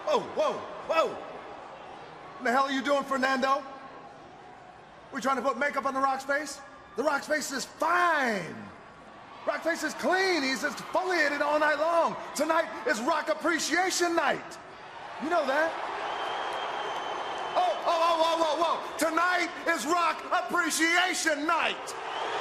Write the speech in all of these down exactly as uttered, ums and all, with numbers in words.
Whoa, whoa, whoa. What the hell are you doing, Fernando? We trying to put makeup on The Rock's face? The Rock's face is fine. Rock's face is clean. He's exfoliated all night long. Tonight is Rock Appreciation Night. You know that? Oh, oh, oh, whoa, whoa, whoa. Tonight is Rock Appreciation Night.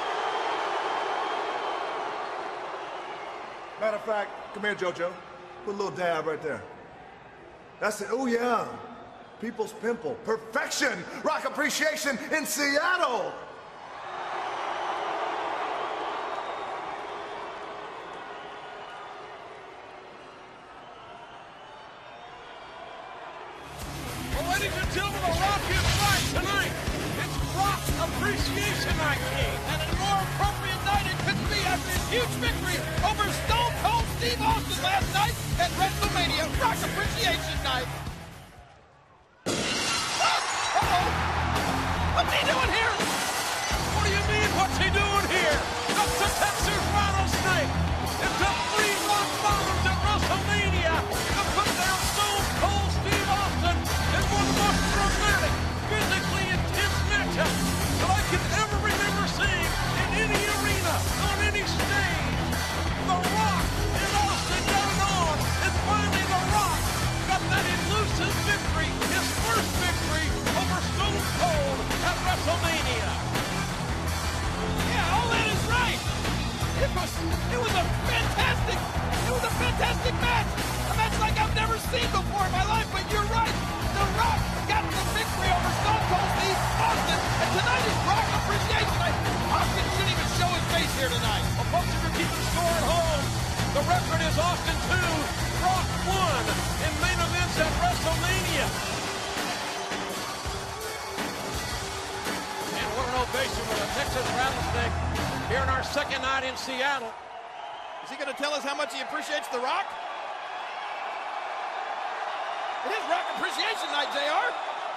Matter of fact, come here, JoJo. Put a little dab right there. That's it. Oh, yeah. People's pimple. Perfection. Rock Appreciation in Seattle. Well, ladies and gentlemen, The Rock is right tonight. It's Rock Appreciation Night, King. And a more appropriate night it couldn't be after his huge victory over Stone Cold Steve Austin last night at WrestleMania. Rock Appreciation Night. What's he doing here? What do you mean, what's he doing here? Up to Texas Rattlesnake. It took three rock bottoms at WrestleMania to put down Stone Cold Steve Austin in one of the most dramatic, physically intense matchups that I can ever remember seeing in any arena, on any stage. The Rock and Austin got it on, and finally The Rock got that elusive victory, his first victory over Stone Cold at WrestleMania. Yeah, all that is right. It was, it was a fantastic, it was a fantastic match. A match like I've never seen before in my life, but you're right. The Rock got the victory over Stone Cold Steve Austin, and tonight is Rock Appreciation Night. Austin shouldn't even show his face here tonight. Well, folks, if you're keeping score at home, the record is Austin two, Rock one in main events at WrestleMania. And what an ovation with a Texas Rattlesnake here in our second night in Seattle. Is he going to tell us how much he appreciates The Rock? It is Rock Appreciation Night, J R.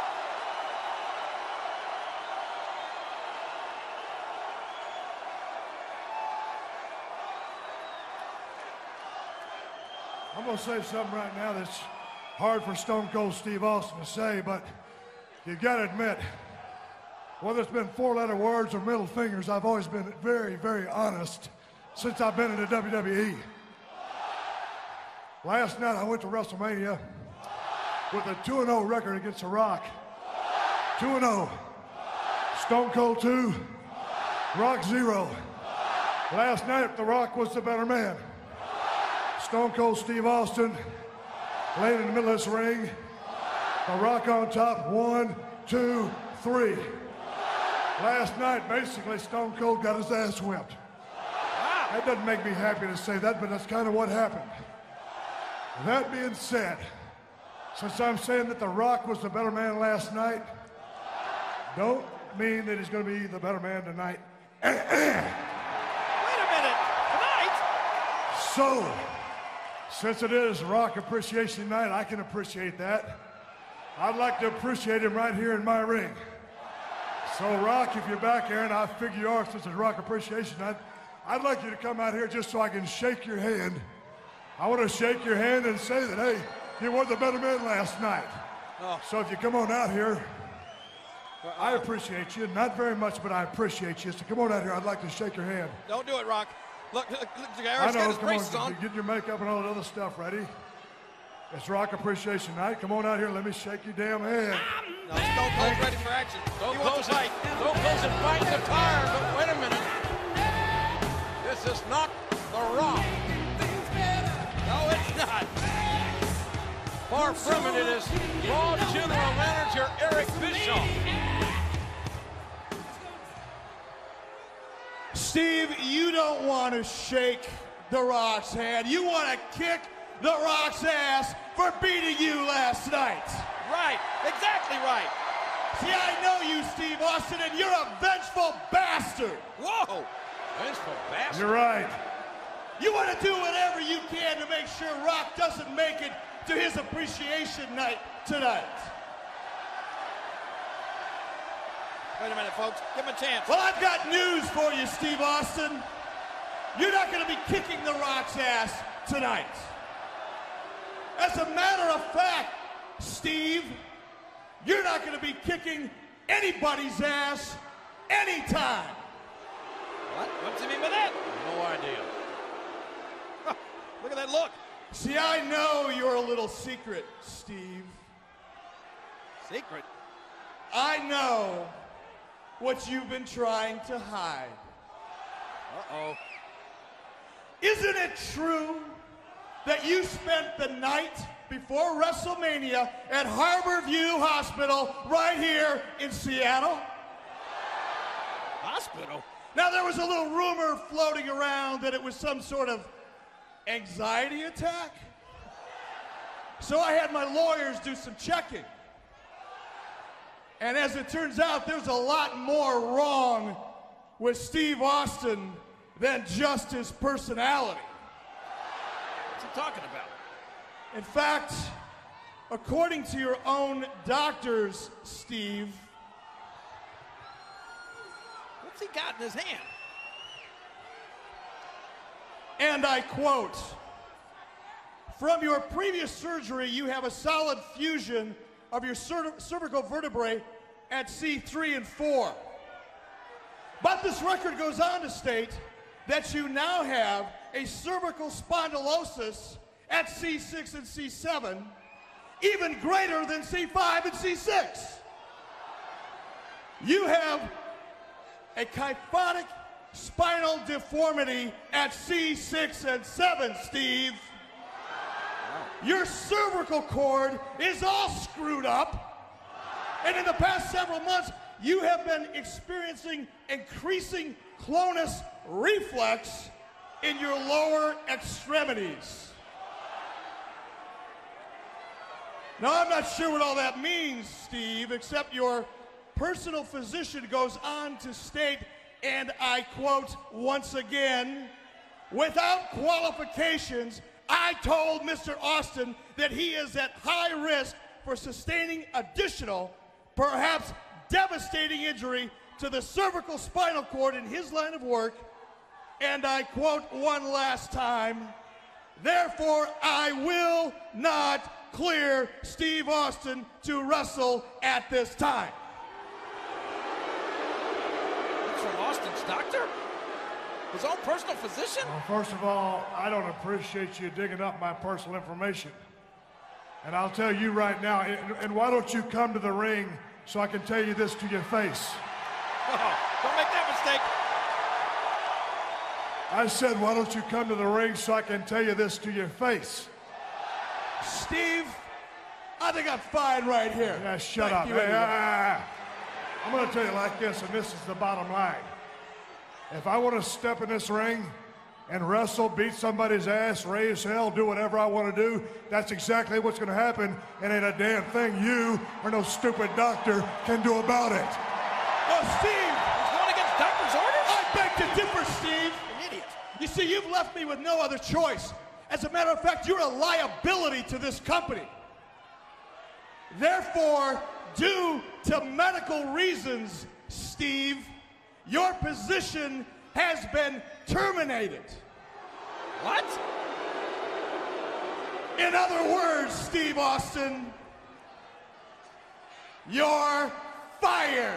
I'm going to say something right now that's hard for Stone Cold Steve Austin to say, but you got to admit, whether it's been four-letter words or middle fingers, I've always been very, very honest since I've been in the W W E. Last night I went to WrestleMania with a two and oh record against The Rock. two and oh. Stone Cold two, Rock zero. Last night The Rock was the better man. Stone Cold Steve Austin laying in the middle of this ring. The Rock on top, one, two, three. Last night, basically, Stone Cold got his ass whipped. Wow. That doesn't make me happy to say that, but that's kind of what happened. That being said, since I'm saying that The Rock was the better man last night, don't mean that he's going to be the better man tonight. Wait a minute, tonight? So, since it is Rock Appreciation Night, I can appreciate that. I'd like to appreciate him right here in my ring. So, Rock, if you're back here, and I figure you are since it's Rock Appreciation Night, I'd like you to come out here just so I can shake your hand. I want to shake your hand and say that, hey, you were the better man last night. Oh. So if you come on out here, well, I appreciate you. Not very much, but I appreciate you. So come on out here. I'd like to shake your hand. Don't do it, Rock. Look, look, look I know, got his come braces on. on. Get your makeup and all that other stuff ready. It's Rock Appreciation Night. Come on out here. Let me shake your damn hand. No, Stone Cold's ready for action. Stone Cold's fight. Stone Cold's fighting the tire, but wait a minute. This is not The Rock. No, it's not. Far from it, it is Raw General Manager Eric Bischoff. Steve, you don't want to shake The Rock's hand. You want to kick The Rock's ass for beating you last night. Right, exactly right. See, I know you, Steve Austin, and you're a vengeful bastard. Whoa, vengeful bastard. You're right. You want to do whatever you can to make sure Rock doesn't make it to his appreciation night tonight. Wait a minute, folks. Give him a chance. Well, I've got news for you, Steve Austin. You're not going to be kicking The Rock's ass tonight. As a matter of fact, Steve, you're not going to be kicking anybody's ass anytime. What? What's he mean by that? No idea. Huh, look at that look. See, I know you're a little secret, Steve. Secret? I know what you've been trying to hide. Uh-oh. Isn't it true that you spent the night before WrestleMania at Harborview Hospital right here in Seattle? Hospital? Now, there was a little rumor floating around that it was some sort of anxiety attack. So I had my lawyers do some checking. And as it turns out, there's a lot more wrong with Steve Austin than just his personality. What's he talking about? In fact, according to your own doctors, Steve, What's he got in his hand? and I quote, "From your previous surgery, you have a solid fusion of your cer- cervical vertebrae at C three and four. But this record goes on to state that you now have a cervical spondylosis at C six and C seven, even greater than C five and C six. You have a kyphotic spinal deformity at C six and seven, Steve. Your cervical cord is all screwed up, and in the past several months, you have been experiencing increasing clonus reflex in your lower extremities." Now, I'm not sure what all that means, Steve, except your personal physician goes on to state, and I quote once again, "Without qualifications, I told Mister Austin that he is at high risk for sustaining additional, perhaps devastating injury to the cervical spinal cord in his line of work, and I quote one last time, therefore I will not clear Steve Austin to wrestle at this time." That's from Austin's doctor? His own personal physician? Well, first of all, I don't appreciate you digging up my personal information. And I'll tell you right now, and, and why don't you come to the ring so I can tell you this to your face? Oh, don't make that mistake. I said, why don't you come to the ring so I can tell you this to your face? Steve, I think I'm fine right here. Yeah, shut Thank up. you Hey, anyway. ah, ah, ah. I'm going to tell you like this, and this is the bottom line. If I want to step in this ring and wrestle, beat somebody's ass, raise hell, do whatever I want to do, that's exactly what's going to happen, and ain't a damn thing you or no stupid doctor can do about it. Oh, Steve! He's going against doctor's orders? I beg to differ, Steve. An idiot. You see, you've left me with no other choice. As a matter of fact, you're a liability to this company. Therefore, due to medical reasons, Steve, your position has been terminated. What? In other words, Steve Austin, you're fired.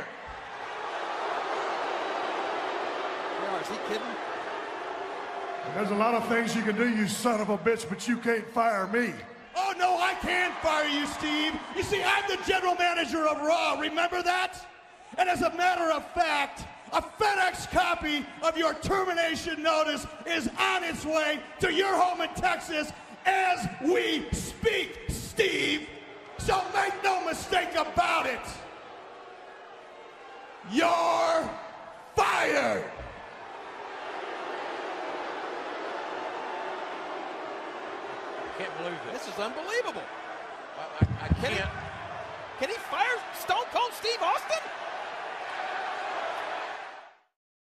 Yeah, is he kidding? There's a lot of things you can do, you son of a bitch, but you can't fire me. Oh, no, I can't fire you, Steve. You see, I'm the general manager of Raw. Remember that? And as a matter of fact, a FedEx copy of your termination notice is on its way to your home in Texas as we speak, Steve. So make no mistake about it. You're fired. I can't believe this. This is unbelievable. I, I, I can't. Can he fire Stone Cold Steve Austin?